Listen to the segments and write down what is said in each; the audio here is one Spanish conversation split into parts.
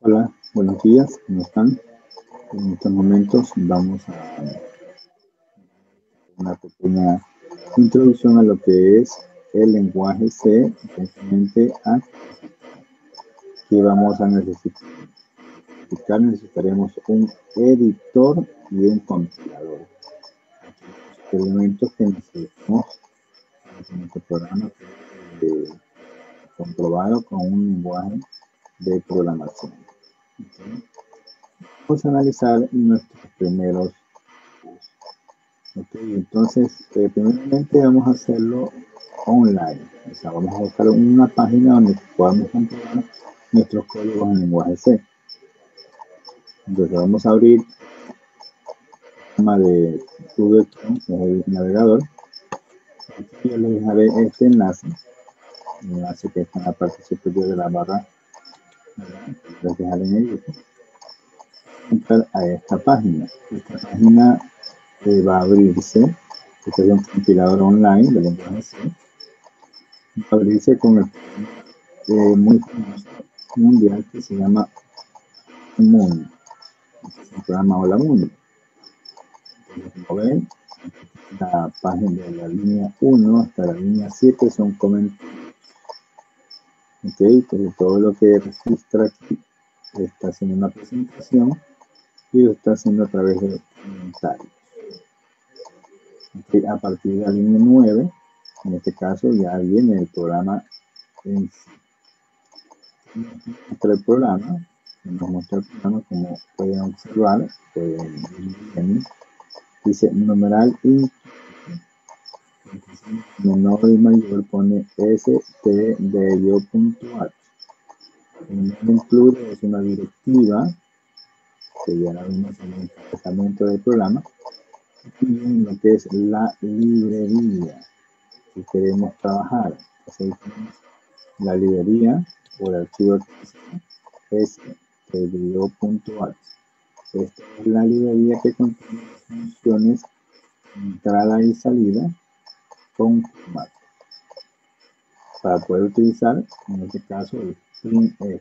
Hola, buenos días, ¿cómo están? En estos momentos vamos a una pequeña introducción a lo que es el lenguaje C, precisamente a que vamos a necesitar. Necesitaremos un editor y un compilador. Elementos que necesitamos en este programa comprobado con un lenguaje de programación. Vamos a analizar nuestros primeros cursos. Entonces, primeramente vamos a hacerlo online. O sea, vamos a buscar una página donde podamos comprobar nuestros códigos en lenguaje C. Entonces vamos a abrir el programa de Google Chrome, que es el navegador. Aquí yo les dejaré este enlace que está en la parte superior de la barra. Les dejaré en el entrar a esta página. Esta página va a abrirse. Este es un compilador online de lenguaje C. Va a abrirse con el muy famoso mundial que se llama Mundo. Este es el programa Hola Mundo. Entonces, como ven, la página de la línea 1 hasta la línea 7 son comentarios. Ok, entonces todo lo que registra aquí está haciendo una presentación y lo está haciendo a través de comentarios. Okay, a partir de la línea 9, en este caso ya viene el programa en sí. Muestra el programa, nos muestra el programa como pueden observar, dice numeral y menor y mayor pone stdio.h. El include es una directiva que ya la vimos en el encabezamiento del programa y lo que es la librería que queremos trabajar. Entonces, la librería o el archivo es stdio.h. Esta es la librería que contiene funciones entrada y salida con formato para poder utilizar en este caso el printf.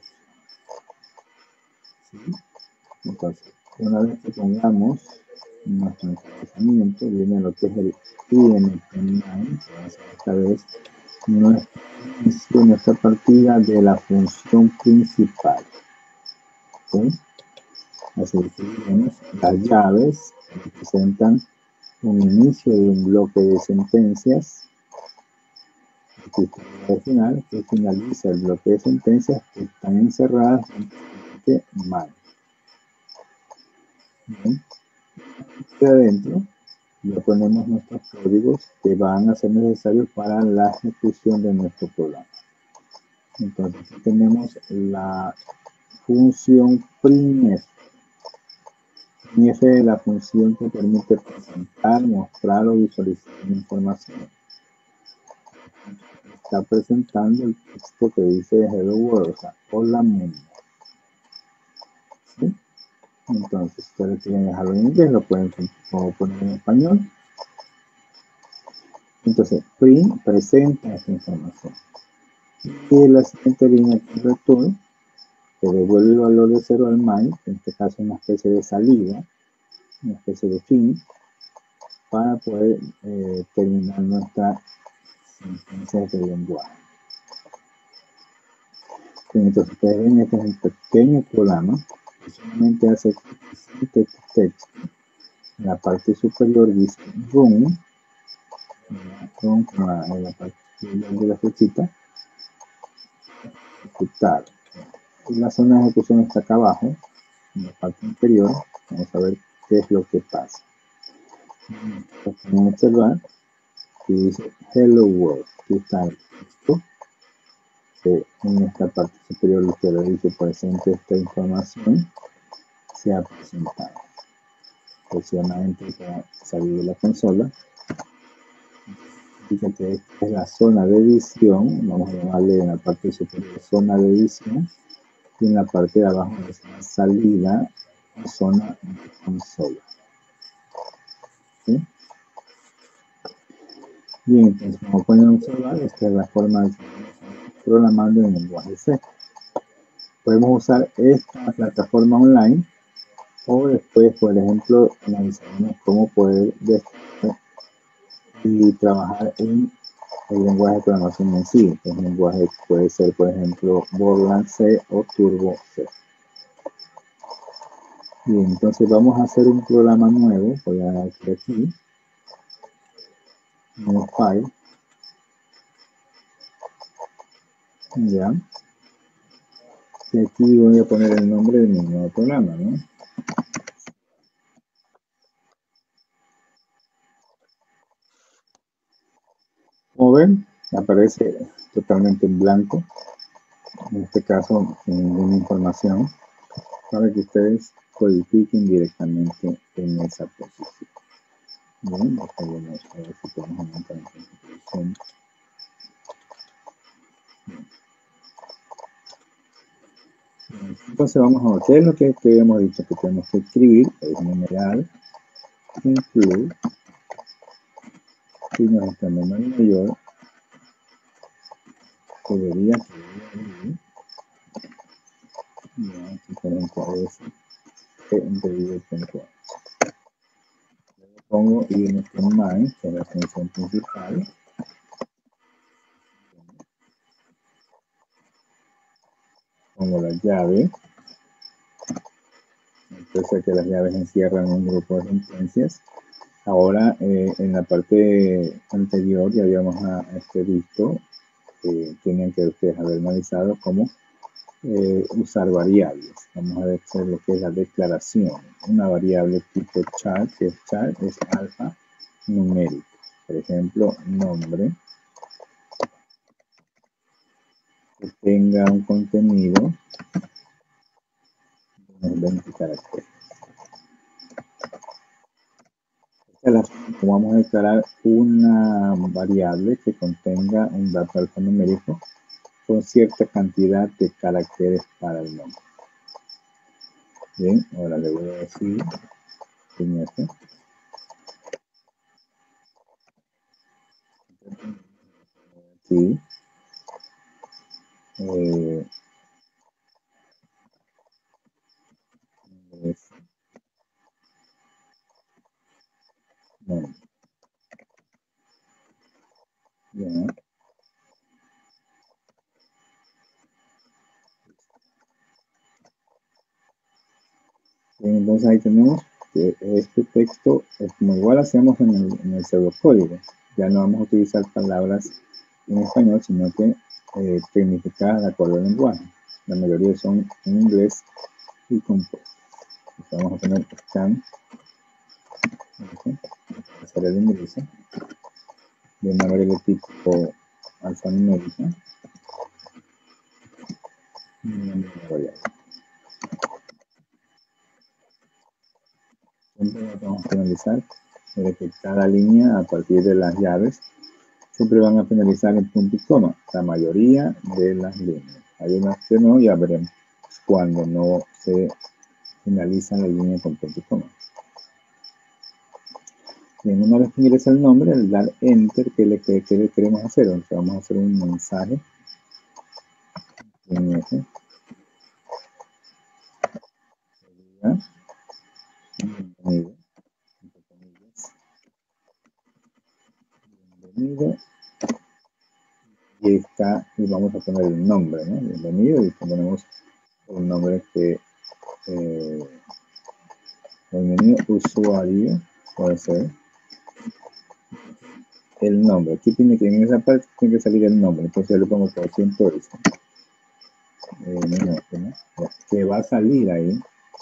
¿Sí? Entonces, una vez que pongamos nuestro encabezamiento, viene lo que es el INP9, que va a ser esta vez nuestra partida de la función principal. ¿Sí? Así que tenemos las llaves que representan un inicio de un bloque de sentencias. Aquí está el final que finaliza el bloque de sentencias que están encerradas en el mal. Aquí adentro ya ponemos nuestros códigos que van a ser necesarios para la ejecución de nuestro programa. Entonces aquí tenemos la función printf. Printf es la función que permite presentar, mostrar o visualizar la información. Está presentando el texto que dice Hello World, o sea, hola mundo. ¿Sí? Entonces, si ustedes quieren dejarlo en inglés, lo pueden poner en español. Entonces, print presenta esta información. Y la siguiente línea de return que devuelve el valor de 0 al main, en este caso una especie de salida, una especie de fin, para poder terminar nuestra sentencia de lenguaje. Entonces, ustedes ven, este es un pequeño programa que solamente hace este texto. En la parte superior dice run, con la parte de la flechita, ejecutar. Y la zona de ejecución está acá abajo, en la parte inferior. Vamos a ver qué es lo que pasa. Podemos observar que dice Hello World. Aquí está el texto. En esta parte superior izquierda dice presente esta información. Se ha presentado. Presiona Enter para salir de la consola. Fíjate, esta es la zona de edición. Vamos a llamarle en la parte superior zona de edición. Y en la parte de abajo es la salida o zona de consola. ¿Sí? Bien, entonces como pueden observar, esta es la forma de programando en lenguaje C. Podemos usar esta plataforma online o después, por ejemplo, analizaremos cómo poder descargar y trabajar en el lenguaje de programación en sí. El lenguaje puede ser, por ejemplo, Borland C o Turbo C. Bien, entonces vamos a hacer un programa nuevo. Voy a dar aquí, New File, ya. Y aquí voy a poner el nombre de mi nuevo programa, ¿no? Como ven, aparece totalmente en blanco. En este caso, sin ninguna información, para que ustedes codifiquen directamente en esa posición. Bien, vamos a ver si podemos aumentar la posición. Entonces vamos a ver qué es lo que habíamos dicho que tenemos que escribir, es numeral, include, y nuestra memoria mayor debería ir, ya, aquí por ejemplo es que puntual. Pongo INFMIND, que es la función principal. Pongo la llave. Entonces que las llaves encierran un grupo de sentencias. Ahora, en la parte anterior ya habíamos visto que tenían que ustedes haber analizado cómo usar variables. Vamos a ver lo que es la declaración. Una variable tipo char, que es char, es alfa numérico. Por ejemplo, nombre que tenga un contenido de 20 caracteres. Como vamos a declarar una variable que contenga un dato alfanumérico con cierta cantidad de caracteres para el nombre. Bien, ahora le voy a decir aquí nombre. Bien. Entonces ahí tenemos que este texto es como igual hacemos en el pseudocódigo. Ya no vamos a utilizar palabras en español, sino que tecnificadas de acuerdo al lenguaje. La mayoría son en inglés y compuestos. Vamos a poner scan, hacer el ingreso de una variable tipo alfanumérica y una variable. Siempre vamos a finalizar que cada línea a partir de las llaves siempre van a finalizar en punto y coma, la mayoría de las líneas. Hay unas que no, ya veremos cuando no se finaliza la línea con punto y coma. Bien, una vez que ingresa el nombre, al dar enter, ¿qué le queremos hacer? Entonces vamos a hacer un mensaje en ese. Bienvenido. Bienvenido. Y vamos a poner el nombre, ¿no? Bienvenido, y ponemos un nombre que bienvenido usuario, puede ser el nombre. Aquí tiene que, en esa parte tiene que salir el nombre, entonces yo le pongo por ciento eso. Que va a salir ahí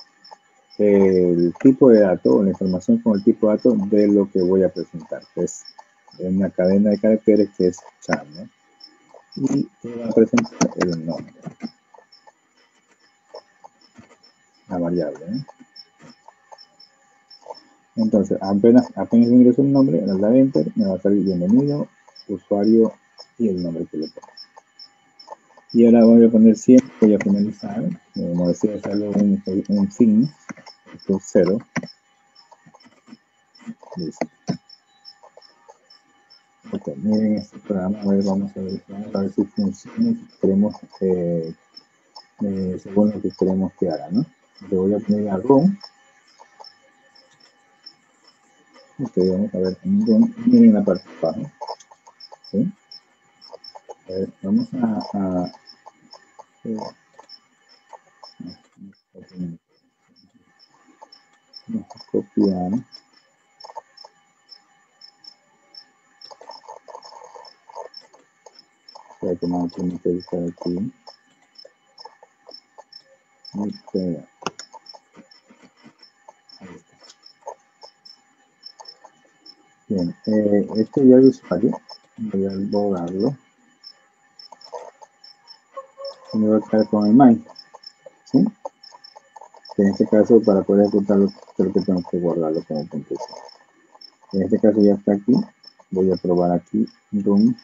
el tipo de dato, la información con el tipo de dato de lo que voy a presentar, que es una cadena de caracteres que es char, ¿no? Y te va a presentar el nombre, la variable, ¿no? Entonces, apenas ingreso el nombre, al dar enter, me va a salir bienvenido, usuario y el nombre que le pongo. Y ahora voy a poner 100, voy a finalizar, como decía, sale un signo, esto es 0. Listo. Ok, miren este programa, a ver, vamos a ver si funciona, si queremos según lo que queremos que haga, ¿no? Le voy a poner a Run. Ok, vamos a ver en Run, miren la parte de abajo, ¿sí? Vamos a copiar, para que no tiene que estar aquí, y pegar. Bien, este ya es usuario, voy a borrarlo, y me voy a quedar con el main, ¿sí? En este caso, para poder ejecutarlo, creo que tengo que guardarlo como punto. En este caso ya está aquí, voy a probar aquí, run.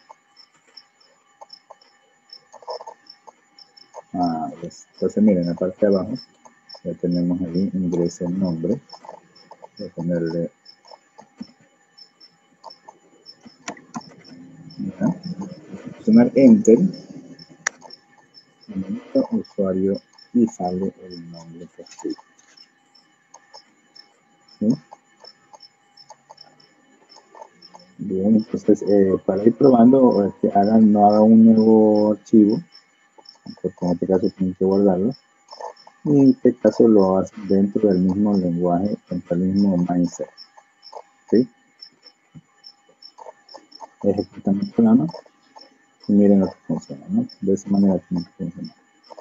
Entonces miren, en la parte de abajo, ya tenemos ahí, ingrese el nombre, voy a ponerle, presionar enter, usuario, y sale el nombre que estoy. ¿Sí? Bien, entonces para ir probando, no haga un nuevo archivo, porque en este caso tienen que guardarlo, y en este caso lo hace dentro del mismo lenguaje, dentro del mismo mindset. ¿Sí? Ejecutamos el programa y miren lo que funciona, ¿no? De esa manera tiene que funcionar.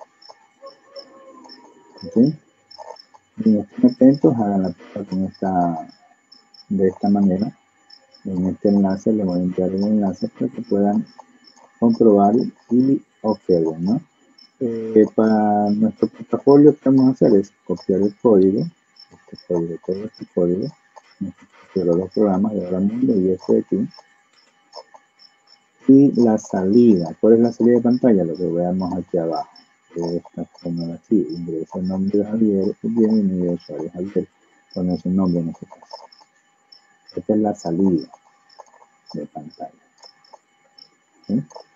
¿Ok? Y estén atentos, hagan la prueba de esta manera. En este enlace les voy a enviar el enlace para que puedan comprobar y observen, ¿no? Para nuestro portafolio, ¿qué vamos a hacer? Es copiar el código, todo este código, de los dos programas de Ahora Mundo y este de aquí. Y la salida, ¿cuál es la salida de pantalla? Lo que veamos aquí abajo. Esta como así, ingresa el nombre de Javier y bienvenido usuario Javier, pone su nombre en este caso. Esta es la salida de pantalla. ¿Sí?